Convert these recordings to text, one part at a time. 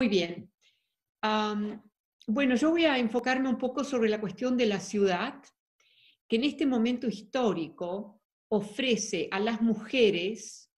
Muy bien. Am, bueno, yo voy a enfocarme un poco sobre la cuestión de la ciudad, que en este momento histórico ofrece a las mujeres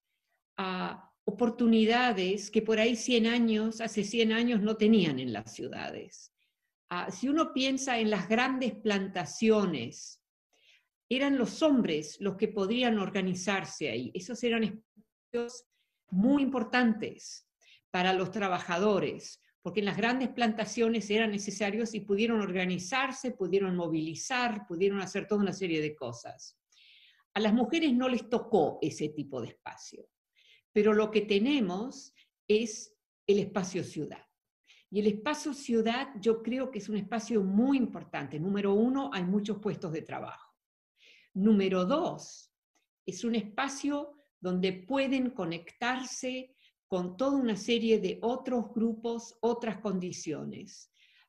oportunidades que por ahí hace 100 años no tenían en las ciudades. Si uno piensa en las grandes plantaciones, eran los hombres los que podrían organizarse ahí. Esos eran espacios muy importantes para los trabajadores, porque en las grandes plantaciones eran necesarios y pudieron organizarse, pudieron movilizar, pudieron hacer toda una serie de cosas. A las mujeres no les tocó ese tipo de espacio, pero lo que tenemos es el espacio ciudad. Y el espacio ciudad yo creo que es un espacio muy importante. Número uno, hay muchos puestos de trabajo. Número dos, es un espacio donde pueden conectarse con toda una serie de otros grupos, otras condiciones.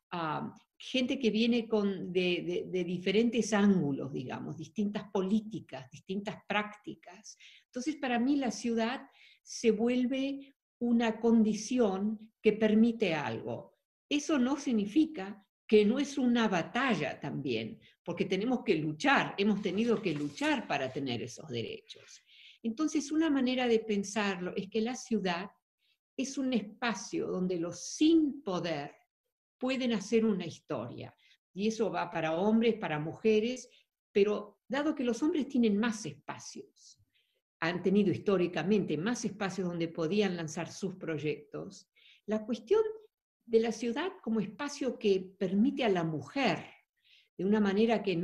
Gente que viene de diferentes ángulos, digamos, distintas políticas, distintas prácticas. Entonces, para mí la ciudad se vuelve una condición que permite algo. Eso no significa que no es una batalla también, porque tenemos que luchar, hemos tenido que luchar para tener esos derechos. Entonces, una manera de pensarlo es que la ciudad es un espacio donde los sin poder pueden hacer una historia. Y eso va para hombres, para mujeres, pero dado que los hombres tienen más espacios, han tenido históricamente más espacios donde podían lanzar sus proyectos, la cuestión de la ciudad como espacio que permite a la mujer de una manera que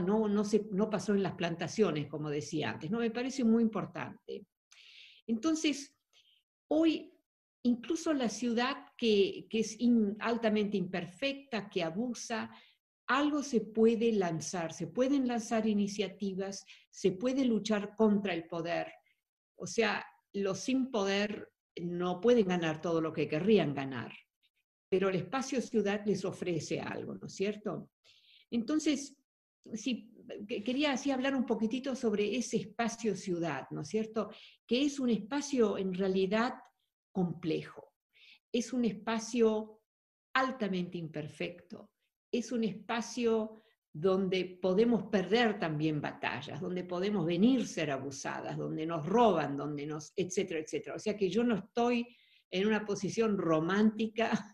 no pasó en las plantaciones, como decía antes, ¿no? Me parece muy importante. Entonces, hoy, incluso la ciudad que es altamente imperfecta, que abusa, algo se puede lanzar, se pueden lanzar iniciativas, se puede luchar contra el poder. O sea, los sin poder no pueden ganar todo lo que querrían ganar, pero el espacio ciudad les ofrece algo, ¿no es cierto? Entonces, sí, quería así hablar un poquitito sobre ese espacio ciudad, ¿no es cierto? Que es un espacio en realidad complejo, es un espacio altamente imperfecto, es un espacio donde podemos perder también batallas, donde podemos venir ser abusadas, donde nos roban, etcétera, etcétera. O sea que yo no estoy en una posición romántica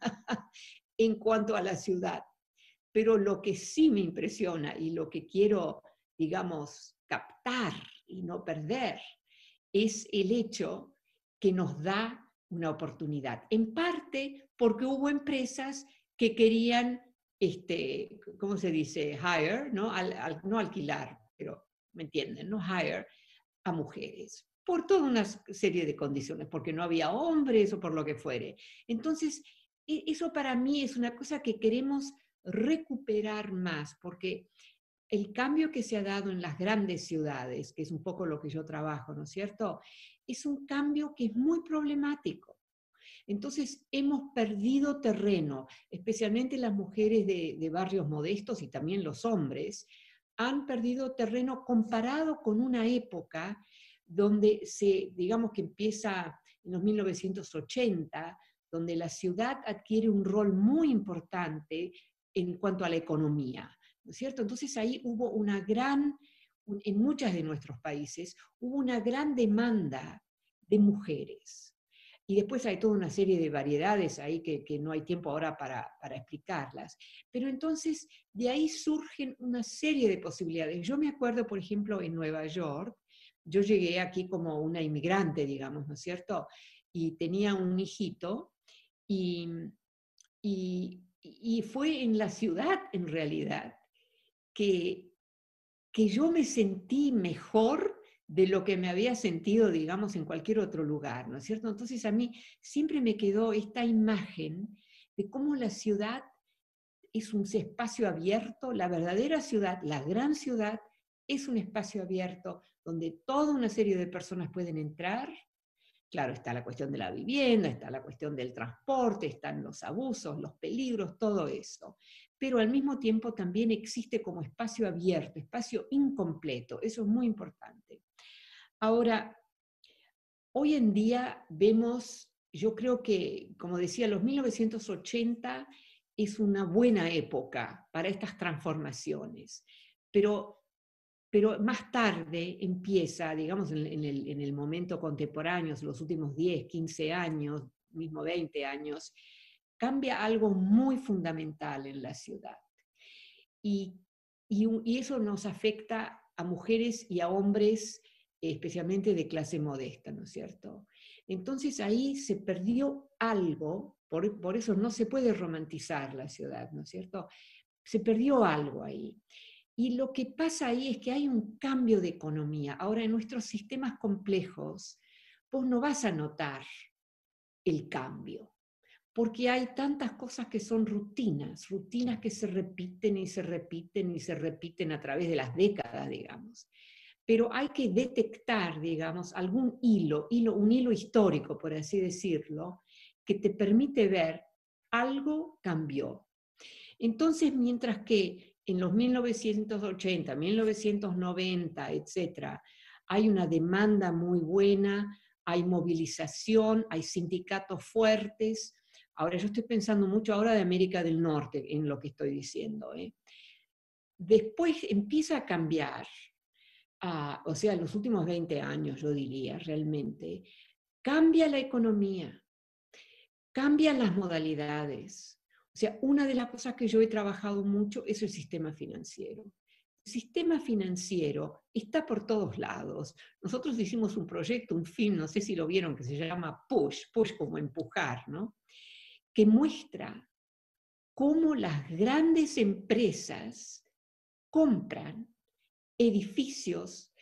en cuanto a la ciudad. Pero lo que sí me impresiona y lo que quiero, digamos, captar y no perder es el hecho que nos da una oportunidad. En parte porque hubo empresas que querían, ¿cómo se dice? Hire, ¿no? No alquilar, pero me entienden, ¿no? Hire a mujeres por toda una serie de condiciones, porque no había hombres o por lo que fuere. Entonces, eso para mí es una cosa que queremos recuperar más, porque el cambio que se ha dado en las grandes ciudades, que es un poco lo que yo trabajo, ¿no es cierto? Es un cambio que es muy problemático. Entonces hemos perdido terreno, especialmente las mujeres de barrios modestos y también los hombres, han perdido terreno comparado con una época donde digamos que empieza en los 1980, donde la ciudad adquiere un rol muy importante en cuanto a la economía, ¿no es cierto? Entonces ahí hubo en muchos de nuestros países, hubo una gran demanda de mujeres. Y después hay toda una serie de variedades ahí que no hay tiempo ahora para explicarlas. Pero entonces de ahí surgen una serie de posibilidades. Yo me acuerdo, por ejemplo, en Nueva York, yo llegué aquí como una inmigrante, digamos, ¿no es cierto? Y tenía un hijito y, y fue en la ciudad, en realidad, que, que yo me sentí mejor de lo que me había sentido, digamos, en cualquier otro lugar, ¿no es cierto? Entonces a mí siempre me quedó esta imagen de cómo la ciudad es un espacio abierto, la verdadera ciudad, la gran ciudad, es un espacio abierto donde toda una serie de personas pueden entrar. Claro, está la cuestión de la vivienda, está la cuestión del transporte, están los abusos, los peligros, todo eso. Pero al mismo tiempo también existe como espacio abierto, espacio incompleto. Eso es muy importante. Ahora, hoy en día vemos yo creo que, como decía, los 1980 es una buena época para estas transformaciones, pero, pero más tarde empieza, digamos, en el momento contemporáneo, los últimos 10, 15 años, mismo 20 años, cambia algo muy fundamental en la ciudad. Y eso nos afecta a mujeres y a hombres, especialmente de clase modesta, ¿no es cierto? Entonces ahí se perdió algo, por eso no se puede romantizar la ciudad, ¿no es cierto? Se perdió algo ahí. Y lo que pasa ahí es que hay un cambio de economía. Ahora, en nuestros sistemas complejos, vos no vas a notar el cambio, porque hay tantas cosas que son rutinas, rutinas que se repiten y se repiten y se repiten a través de las décadas, digamos. Pero hay que detectar, digamos, algún un hilo histórico, por así decirlo, que te permite ver algo cambió. Entonces, mientras que en los 1980, 1990, etcétera, hay una demanda muy buena, hay movilización, hay sindicatos fuertes. Ahora, yo estoy pensando mucho ahora de América del Norte en lo que estoy diciendo. Después empieza a cambiar, o sea, en los últimos 20 años, yo diría, realmente, cambia la economía, cambian las modalidades. O sea, una de las cosas que yo he trabajado mucho es el sistema financiero. El sistema financiero está por todos lados. Nosotros hicimos un proyecto, un film, no sé si lo vieron, que se llama Push, Push como empujar, ¿no? Que muestra cómo las grandes empresas compran edificios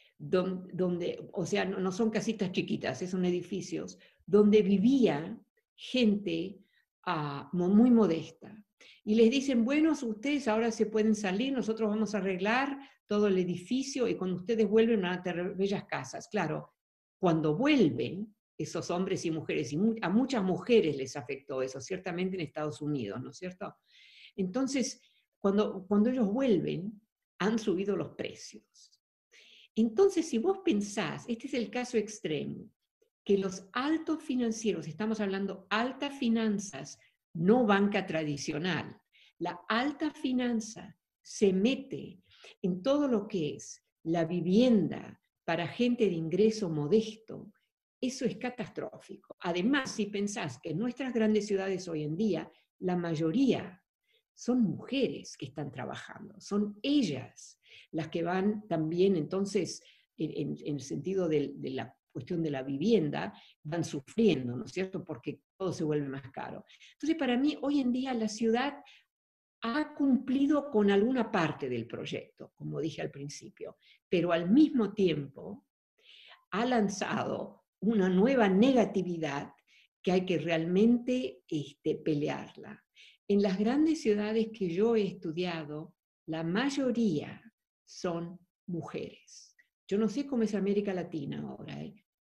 donde o sea, no son casitas chiquitas, son edificios donde vivía gente muy modesta. Y les dicen, bueno, ustedes ahora se pueden salir, nosotros vamos a arreglar todo el edificio y cuando ustedes vuelven van a tener bellas casas. Claro, cuando vuelven, esos hombres y mujeres, y a muchas mujeres les afectó eso, ciertamente en Estados Unidos, ¿no es cierto? Entonces, cuando ellos vuelven, han subido los precios. Entonces, si vos pensás, este es el caso extremo, que los altos financieros, estamos hablando altas finanzas, no banca tradicional, la alta finanza se mete en todo lo que es la vivienda para gente de ingreso modesto, eso es catastrófico. Además, si pensás que en nuestras grandes ciudades hoy en día, la mayoría son mujeres que están trabajando, son ellas las que van también, entonces, en el sentido de la cuestión de la vivienda, van sufriendo, ¿no es cierto? Porque todo se vuelve más caro. Entonces, para mí, hoy en día la ciudad ha cumplido con alguna parte del proyecto, como dije al principio, pero al mismo tiempo ha lanzado una nueva negatividad que hay que realmente pelearla. En las grandes ciudades que yo he estudiado, la mayoría son mujeres. Yo no sé cómo es América Latina ahora.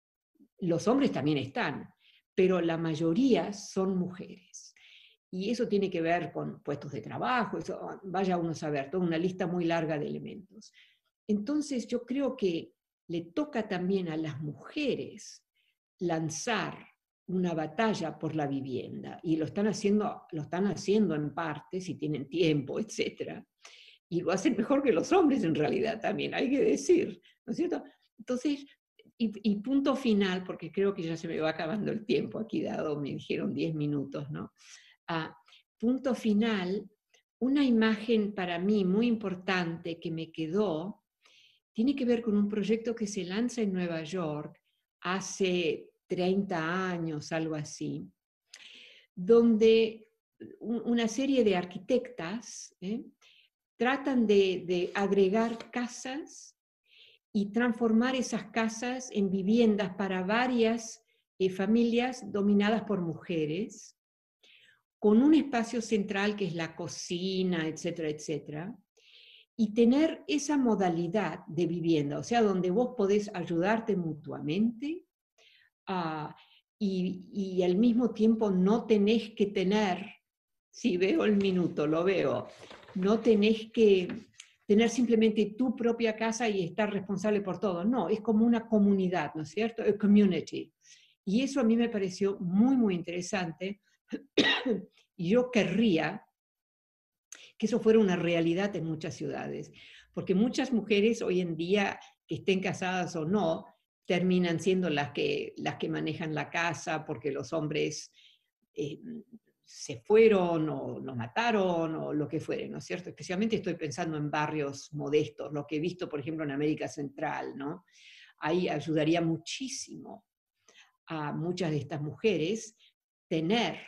Los hombres también están, pero la mayoría son mujeres. Y eso tiene que ver con puestos de trabajo, eso, vaya uno a saber, toda una lista muy larga de elementos. Entonces yo creo que le toca también a las mujeres lanzar una batalla por la vivienda, y lo están haciendo en parte, si tienen tiempo, etc. Y lo hacen mejor que los hombres en realidad también, hay que decir, ¿no es cierto? Entonces, y punto final, porque creo que ya se me va acabando el tiempo aquí dado, me dijeron 10 minutos, ¿no? Punto final, una imagen para mí muy importante que me quedó, tiene que ver con un proyecto que se lanza en Nueva York hace 30 años, algo así, donde una serie de arquitectas tratan de agregar casas y transformar esas casas en viviendas para varias familias dominadas por mujeres, con un espacio central que es la cocina, etcétera, etcétera, y tener esa modalidad de vivienda, o sea, donde vos podés ayudarte mutuamente y al mismo tiempo no tenés que tener, si veo el minuto, lo veo, no tenés que tener simplemente tu propia casa y estar responsable por todo. No, es como una comunidad, ¿no es cierto? A community. Y eso a mí me pareció muy, muy interesante. Y yo querría que eso fuera una realidad en muchas ciudades, porque muchas mujeres hoy en día, que estén casadas o no, terminan siendo las que manejan la casa, porque los hombres eh, se fueron o los mataron o lo que fuere, ¿no es cierto? Especialmente estoy pensando en barrios modestos, lo que he visto, por ejemplo, en América Central, ¿no? Ahí ayudaría muchísimo a muchas de estas mujeres tener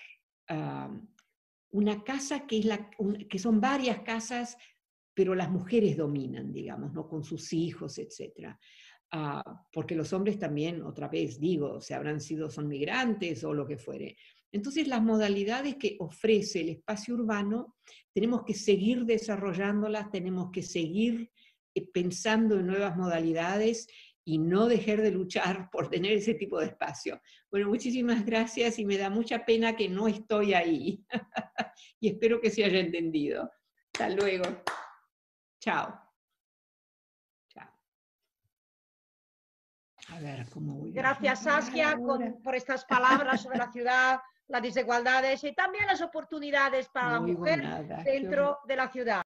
una casa que, que son varias casas, pero las mujeres dominan, digamos, ¿no? Con sus hijos, etc. Porque los hombres también, otra vez digo, son migrantes o lo que fuere. Entonces las modalidades que ofrece el espacio urbano, tenemos que seguir desarrollándolas, tenemos que seguir pensando en nuevas modalidades y no dejar de luchar por tener ese tipo de espacio. Bueno, muchísimas gracias y me da mucha pena que no estoy ahí. Y espero que se haya entendido. Hasta luego. Chao. Chao. A ver, ¿cómo voy a Gracias, Saskia, por estas palabras sobre la ciudad, las desigualdades y también las oportunidades para no la oigo mujer nada. dentro de la ciudad.